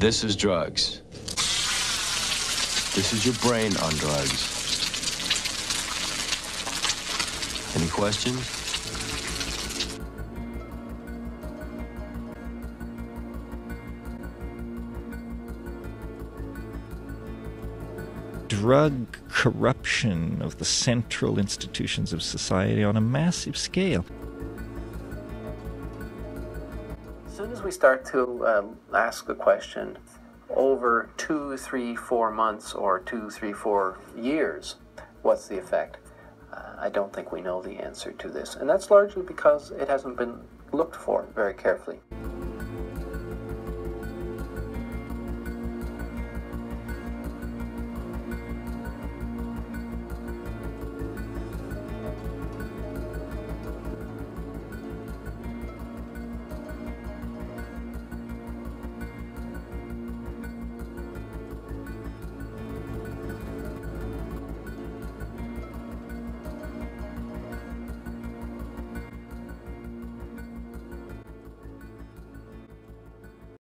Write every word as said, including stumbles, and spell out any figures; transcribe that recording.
This is drugs. This is your brain on drugs. Any questions? Drug corruption of the central institutions of society on a massive scale. As soon as we start to um, ask the question over two, three, four months or two, three, four years, what's the effect? Uh, I don't think we know the answer to this. And that's largely because it hasn't been looked for very carefully.